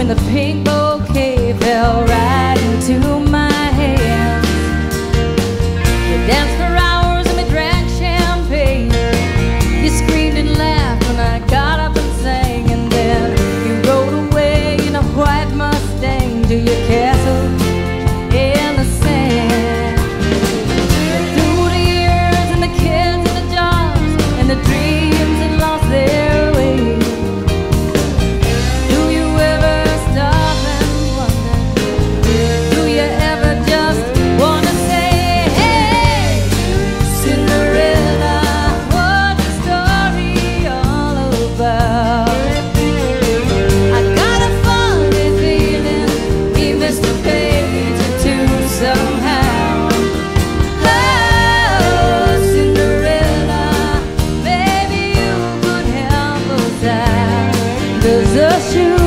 when the pink bouquet fell right into my hands. We danced for hours and we drank champagne. You screamed and laughed when I got up and sang, and then you rode away in a white Mustang to your castle in the sand. Through the years and the kids and the jobs and the dreams that lost their way, do you ever stop and wonder? Do you ever just wanna say, hey, Cinderella, what's the story all about? I got a funny feeling he missed a page or two somehow. Oh, Cinderella, maybe you could help us out. There's a shoe